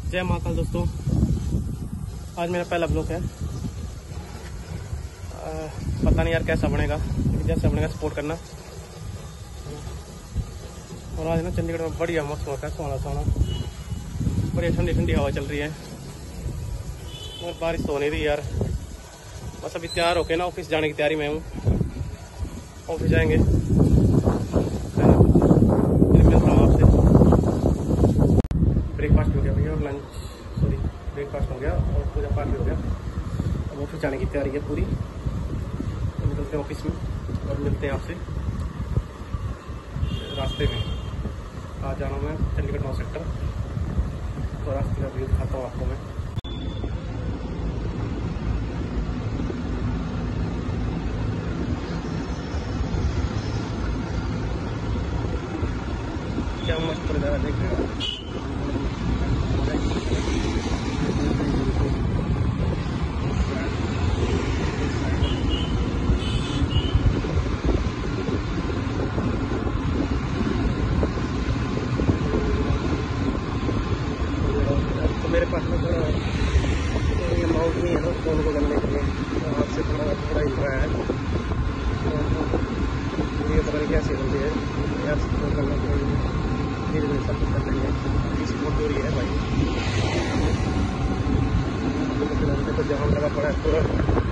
जय महाकाल दोस्तों, आज मेरा पहला ब्लॉग है। पता नहीं यार कैसा बनेगा, लेकिन जैसा बनेगा सपोर्ट करना। और आज ना चंडीगढ़ में बढ़िया मौसम होता है, सोना सोना, बढ़िया ठंडी ठंडी हवा चल रही है और बारिश तो हो नहीं रही यार। बस अभी तैयार होके ना ऑफिस जाने की तैयारी में हूँ। ऑफिस जाएंगे, मिलता हूँ आपसे। ब्रेकफास्ट हो गया भैया और ब्रेकफास्ट हो गया और पूजा पाठ भी हो गया। अब ऑफिस जाने की तैयारी है पूरी। तो निकलते हैं ऑफिस में और मिलते हैं आपसे रास्ते में। आज जाना मैं चंडीगढ़ 9 सेक्टर, तो रास्ते का व्यू दिखाता हूँ आपको मैं। क्या मस्त नज़ारा देख रहे हो। तो मेरे पास में थोड़ा अमाउंट नहीं है ना फ़ोन को करने के लिए, तो आपसे थोड़ा हिल रहा है। ये पता नहीं कैसे बनती है यार, सपोर्ट करना चाहिए। धीरे धीरे सब कुछ कर लेंगे, सपोर्ट हो रही है भाई। तो जाम लगा पड़ा है पूरा,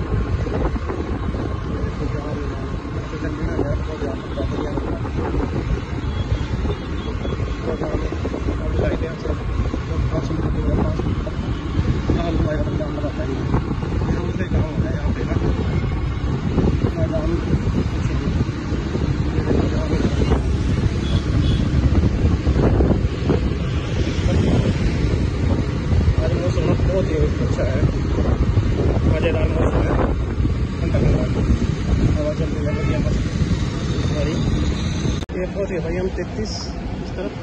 बहुत ही अच्छा है, मज़ेदार मौसम है, ठंडा ठंडा हवा चल रही है, बढ़िया मस्त। सॉरी ये बहुत ही भाई, हम 33 इस तरफ,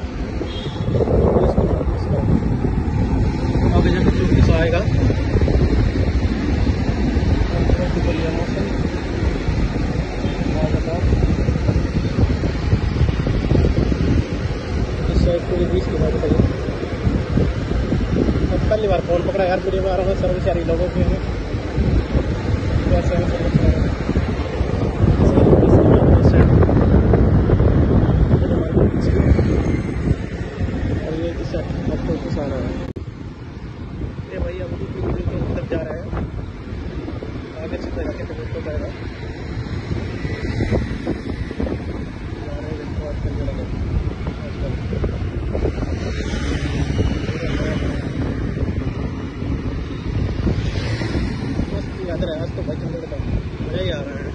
अब जब 34 आएगा। बहुत ही बढ़िया मौसम, इस साइड पूरी 20 की बात करिए। पहली बार फोन पकड़ा यार, वीडियो में आ रहा हूँ सर्वचारी लोगों के लिए। कैसे और ये आपको किसान है ये भाई, अब अंदर जा रहा है, आगे सीधा जाके तो हो जाएगा। आज तो भाई चंडीगढ़ का मजा ही आ रहा है,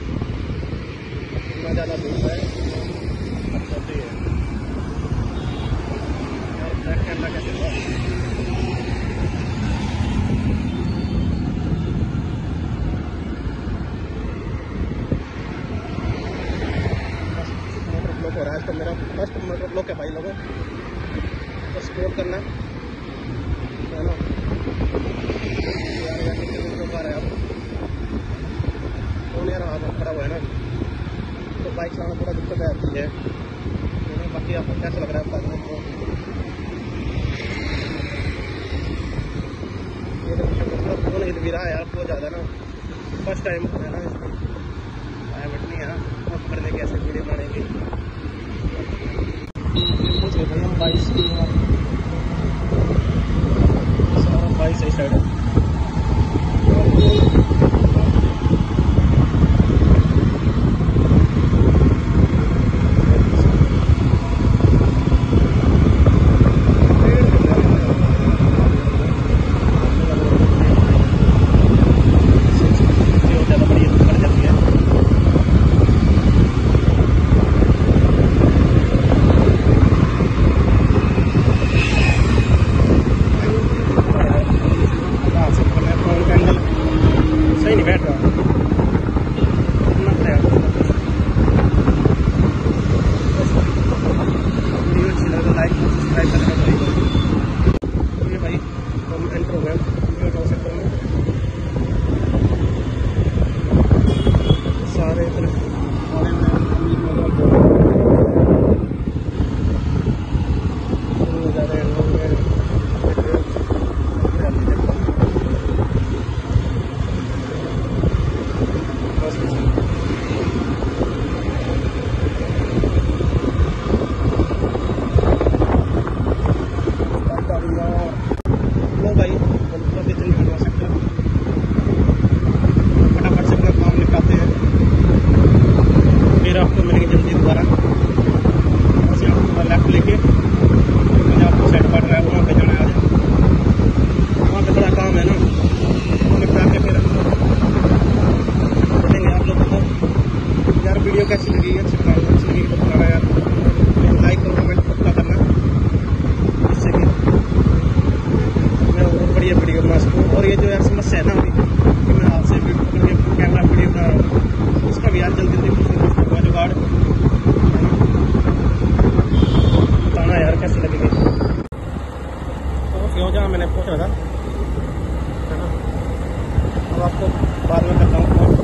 इतना ज़्यादा धूप है, अच्छा तो है यार। बैक कैमरा कैसे हुआ, मोटर ब्लॉक हो रहा है। तो मेरा फर्स्ट मोटर ब्लॉक है भाई, लोगों तो सपोर्ट करना है ना यार। यहाँ कितने लोग आ रहे हैं, अब यार हाथ खड़ा हुआ है ना, तो बाइक चलाना थोड़ा दिक्कत आती है। बाकी आपको कैसा लग रहा है आपको? ये मतलब फोन हिल भी रहा है यार बहुत ज़्यादा ना, फर्स्ट टाइम है ना, आया बट नहीं है ना, अब करने कैसे वीडियो बनाएंगे। मुझे भाई हम 22 सही साइड है। लो भाई चंडीगढ़ में सेक्टर फटाफट से अपना काम निपटाते हैं, फिर आपको मिलेंगे जल्दी दोबारा। बस यहाँ लेफ्ट लेके मुझे आपको सेट पड़ रहा है, वहाँ पे जाना है। आज वहाँ पे बड़ा काम है ना, वो निपटा के फिर देंगे आप लोगों को। यार वीडियो कैसी लगी, अच्छी लगी तो बताना यार, लाइक और कमेंट पक्का करना, इससे कि मैं और बढ़िया वीडियो बना सकूँ। और ये जो यार समस्या है ना अभी कि मैं हाथ से कैमरा वीडियो बना रहा हूँ, उसका भी यार जल्दी होगा जुगाड़। बताना यार कैसी लगेगी। तो क्यों जहाँ मैंने पूछा था है ना, अब आपको बाद में करता हूँ।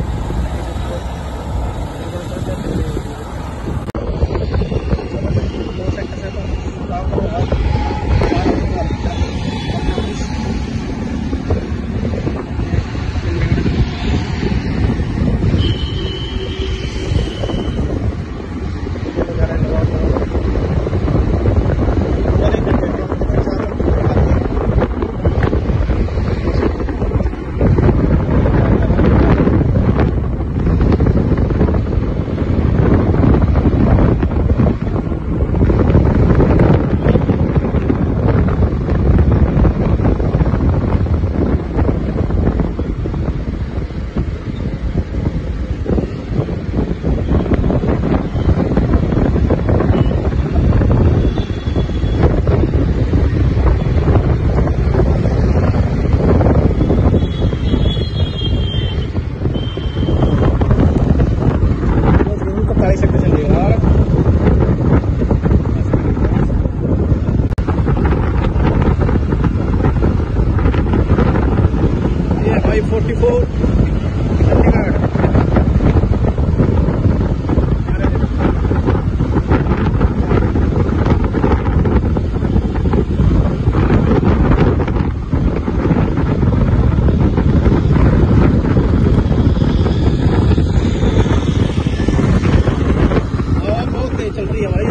चल रही है भाई।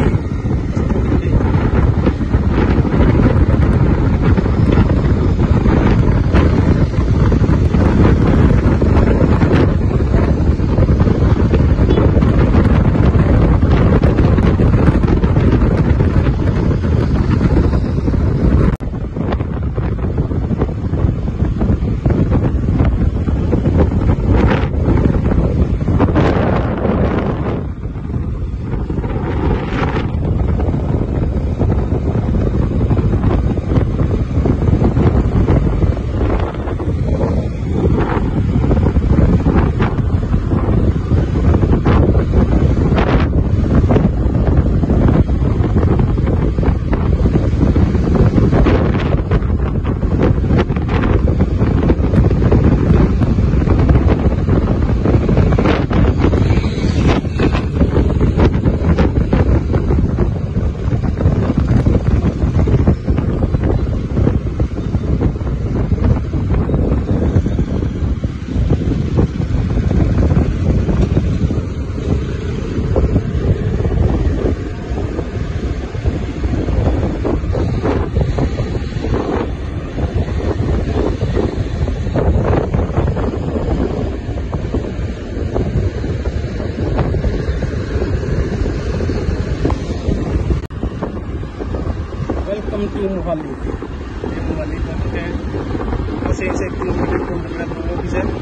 Welcome to Mohali. मोहाली पहुँचते हैं, बस 1 किलोमीटर दूर ऑफिस है।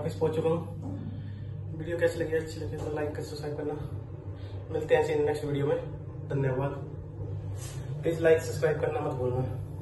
ऑफिस पहुंच चुका हूँ। वीडियो कैसी लगी, अच्छी लगी तो लाइक कर सब्सक्राइब करना। मिलते हैं नेक्स्ट वीडियो में। धन्यवाद। प्लीज लाइक सब्सक्राइब करना मत भूलना।